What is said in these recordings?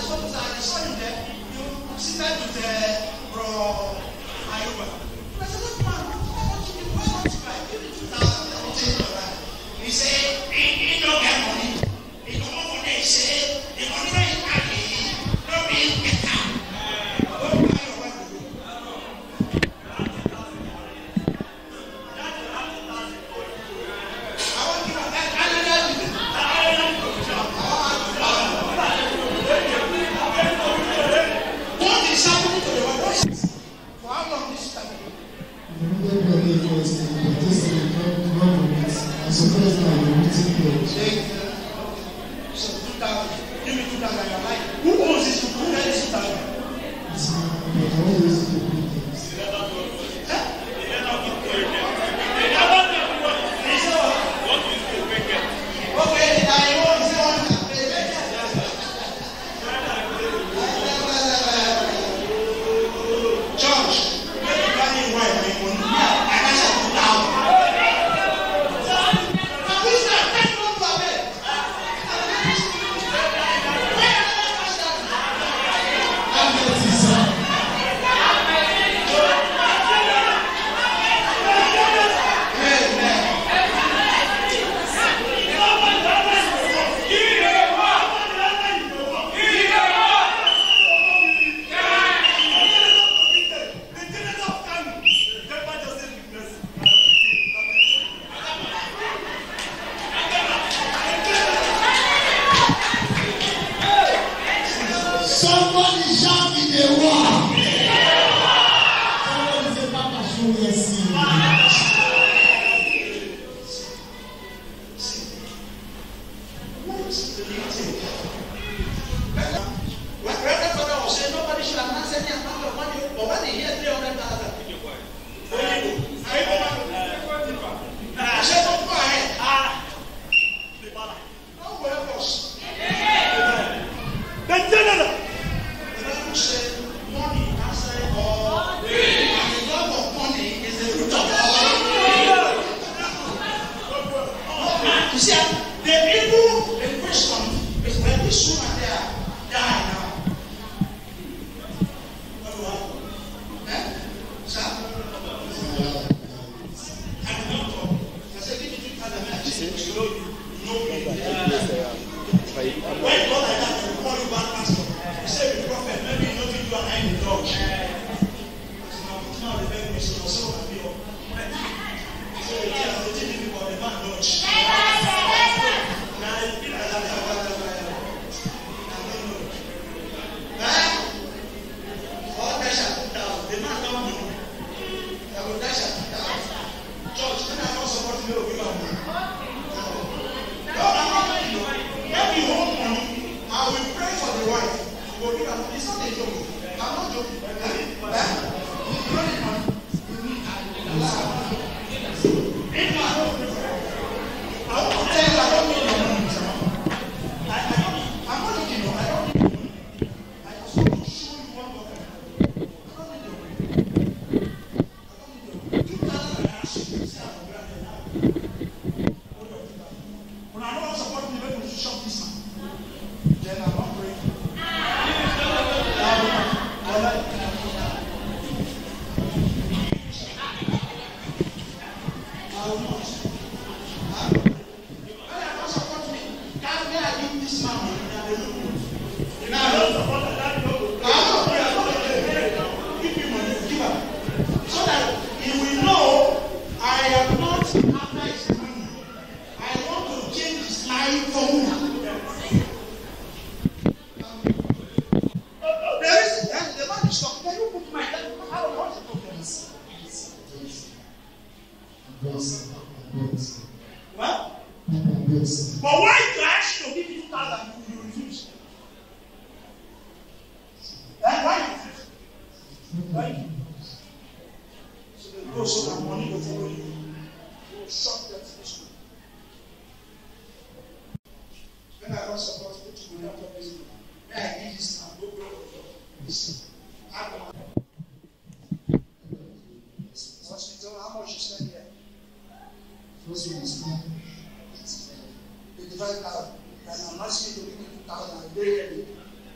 And I'm asking you to give me 2,000 a day. You roll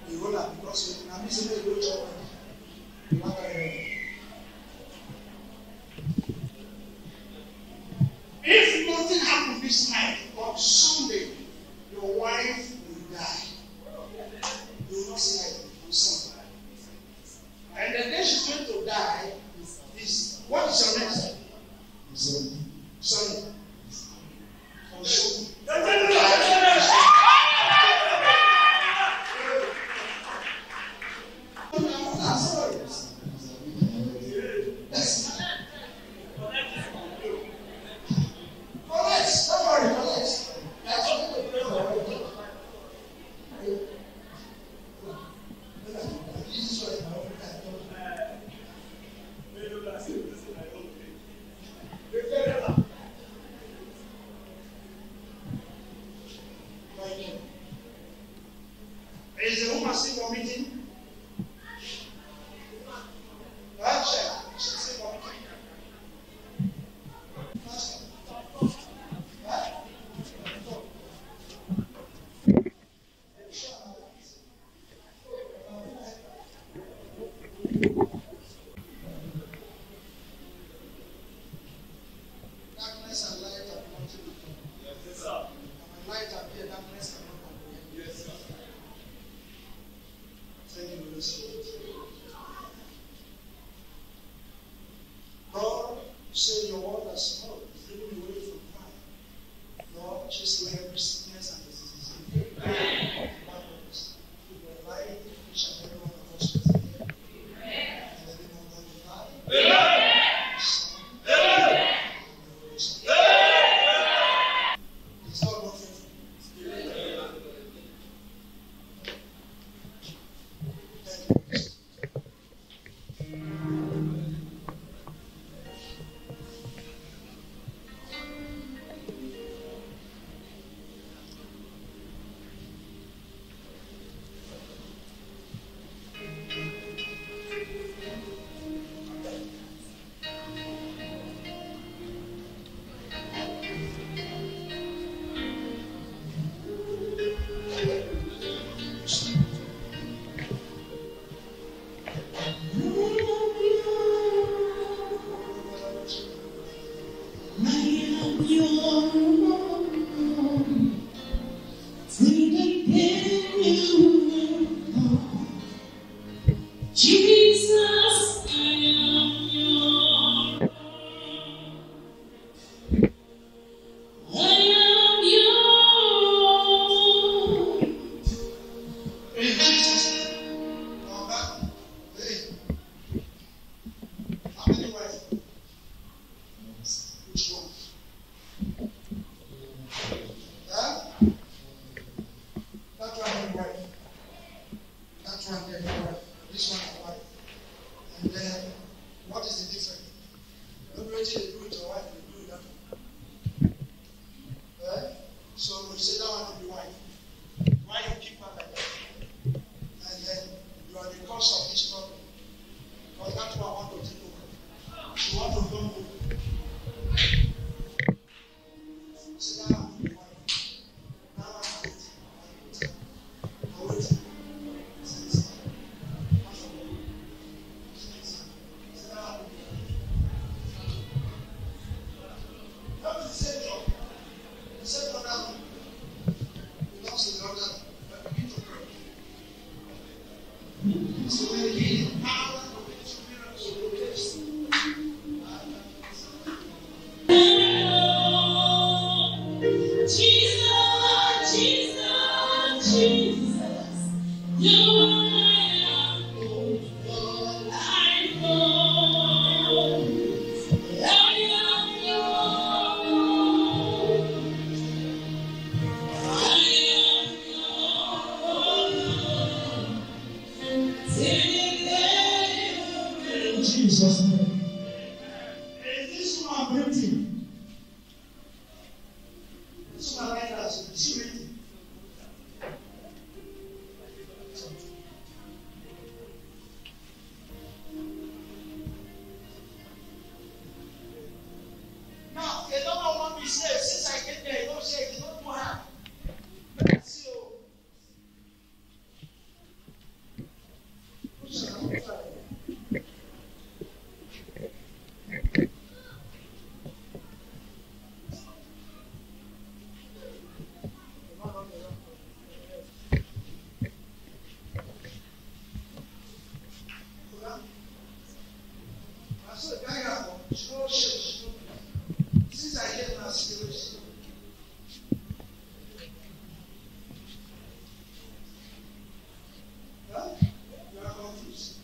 because I'm missing a good job. If nothing happens this night, on Sunday, your wife will die. You will not see her on Sunday. And the day she's going to die is, what is your next? Sunday. On Sunday. Is the woman still committing? She's still committing. Darkness and light are not together. Yes, sir. And when light appears, darkness cannot comprehend. Yes, sir. Thank you, Holy Spirit. Lord, you say your word has smoke, driven away from fire. Lord, chase away every sickness and disease. Amen. With the light, we shall every one of us with you. Amen. In the name of God the Father. Amen. Son, Amen. And the Holy Spirit. Amen. Is God not faithful? Jesus' name. Is this one breathing? This one like us, is breathing. Now, they don't want me to say, since I get there, they don't say, they don't know how. But I see, Since I get my skills, huh? You are confused.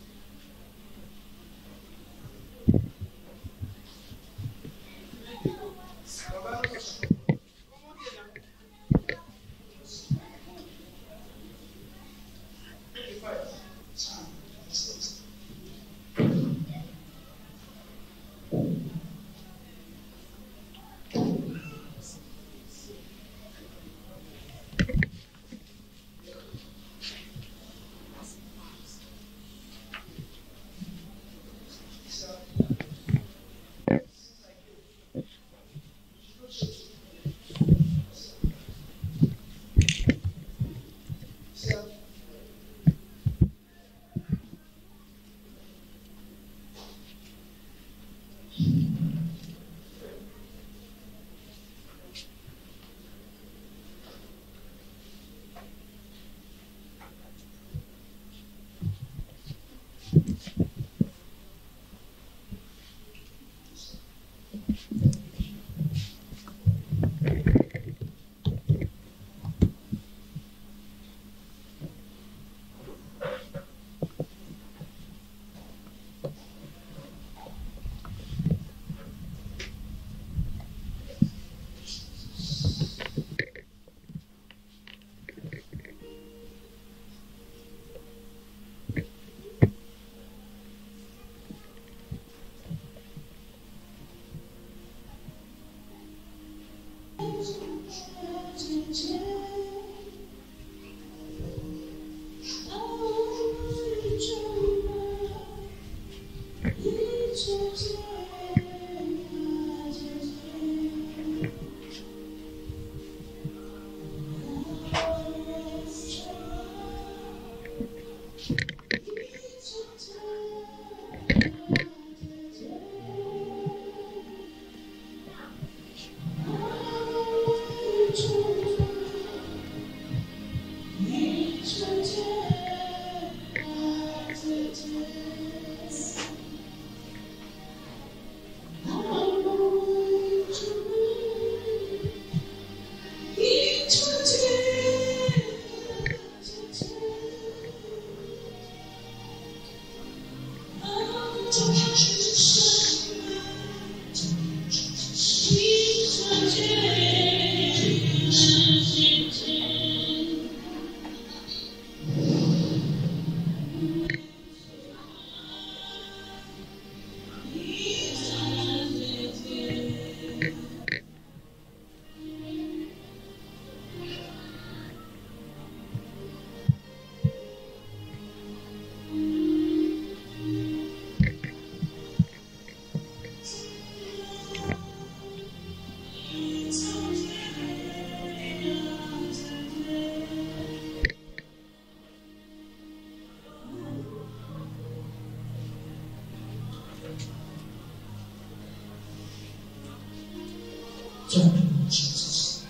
Jesus.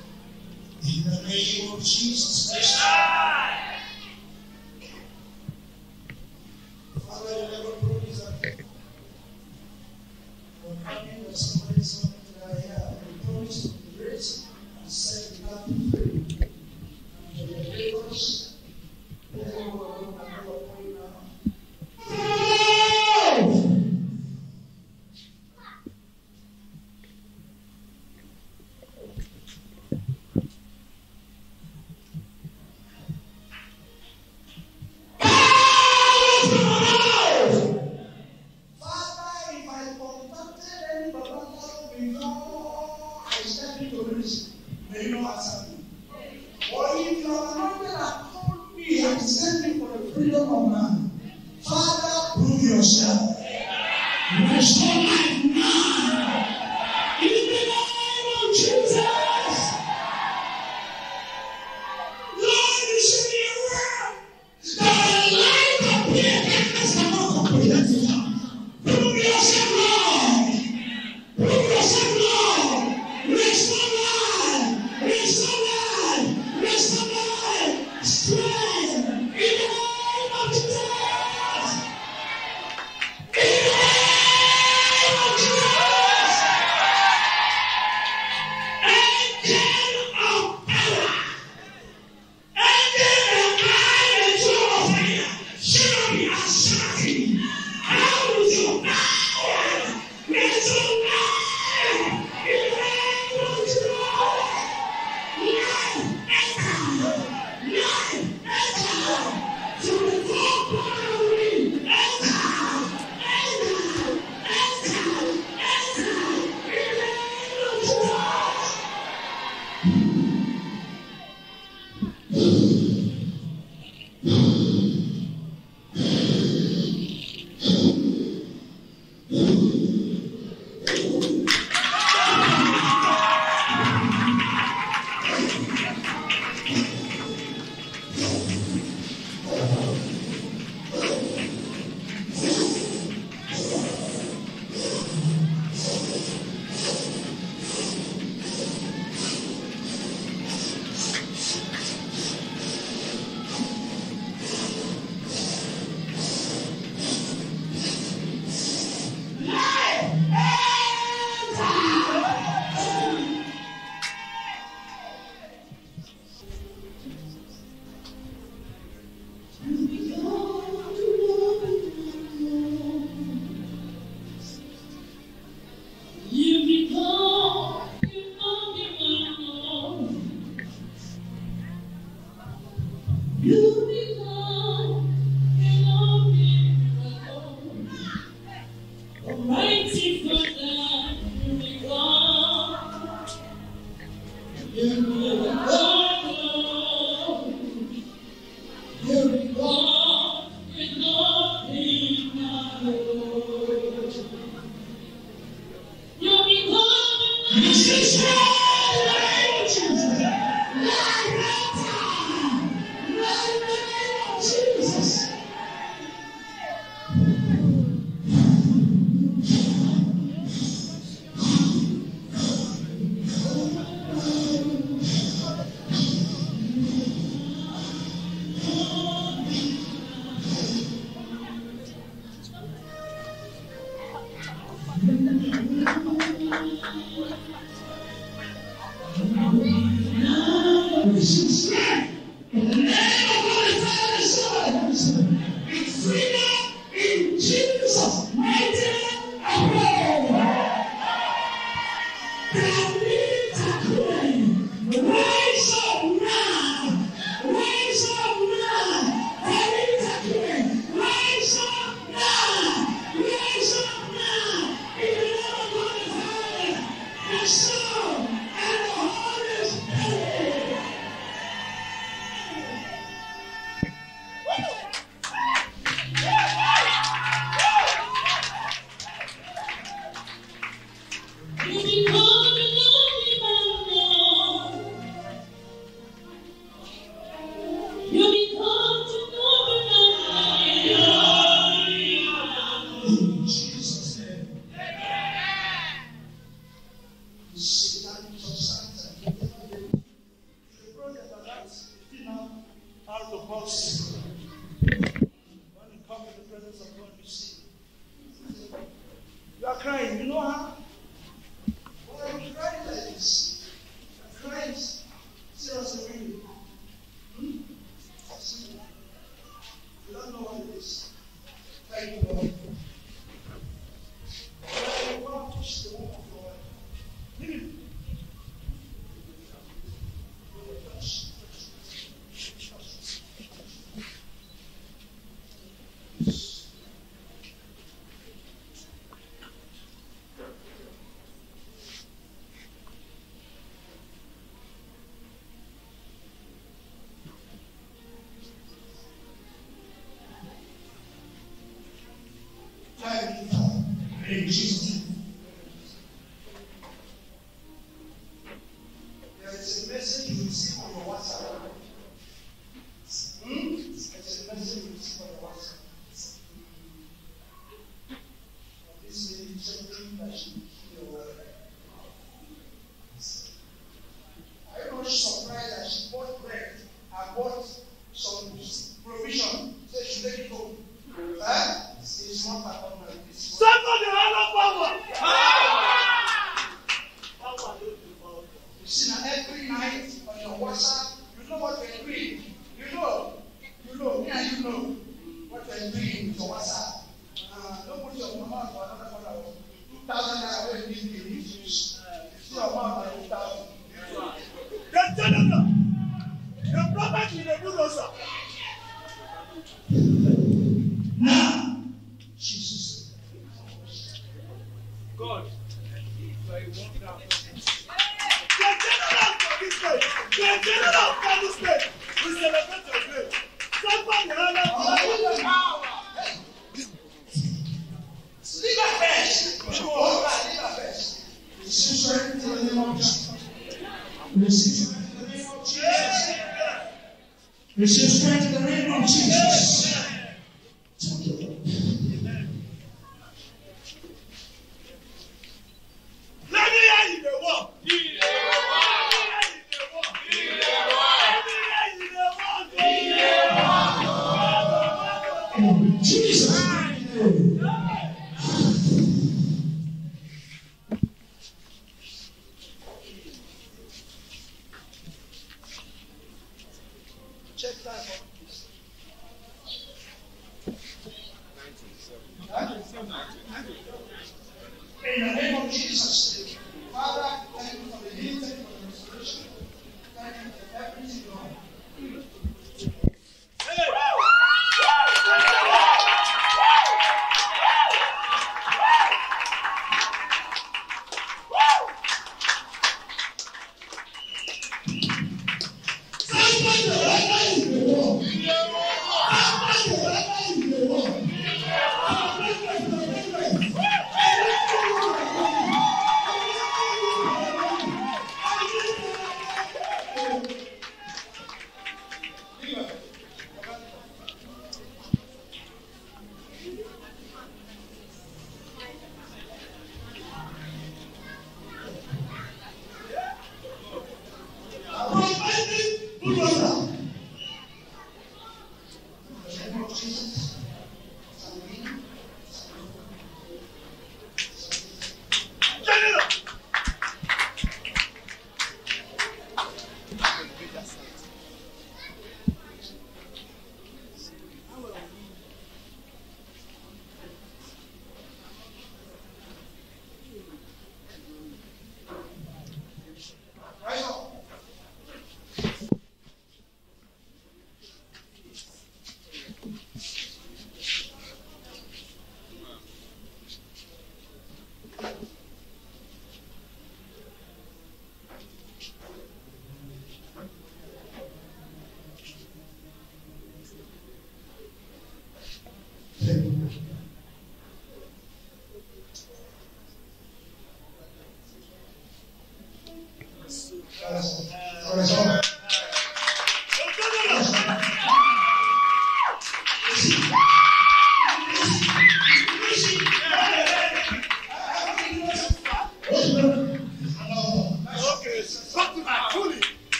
In the name of Jesus. Father, you never promise that when coming with somebody's coming to our here, you promise to be grace and set the captive free. And the labors, they will go and go upon you now. In Jesus' name. There is a message you receive on your WhatsApp. There's a message you receive on your WhatsApp. This lady checking that she hear your word. Are you not surprised that she bought bread and bought some provision? So she take it home. It's not an ordinary. Somebody have power. You see now every night on your WhatsApp, you know what you're doing. You know. Me and you know what you're doing. your WhatsApp. Don't put your mama for another corner. 2,000 naira where you need to use. See your mama by 2,000. The general, the prophet in the bulldozer. Now, Jesus. God. The general for this state. The general for this state. We celebrate your faith. Somebody holler for power. Leave our best. Leave our best. Receive strength in the name of Jesus. Receive strength in the name of Jesus. Receive strength in the name of Jesus. Thank you, Lord. Let me hear you the walk. In Jesus' name. Check time for this. 97. In the name of Jesus, Father, thank you for the healing, thank you for the restoration, thank you for everything, Lord.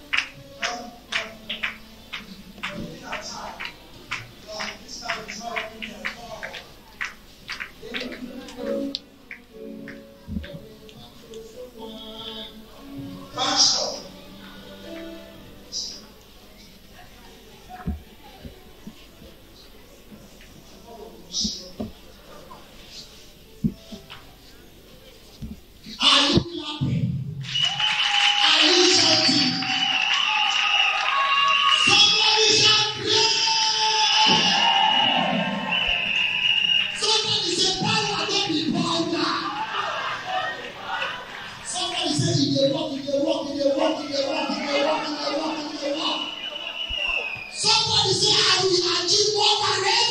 It's not shall not be bowed down. Somebody say, if they walk, if they walk, if they walk, if they walk, if they walk, if they walk, if they walk. Somebody say, I will achieve more than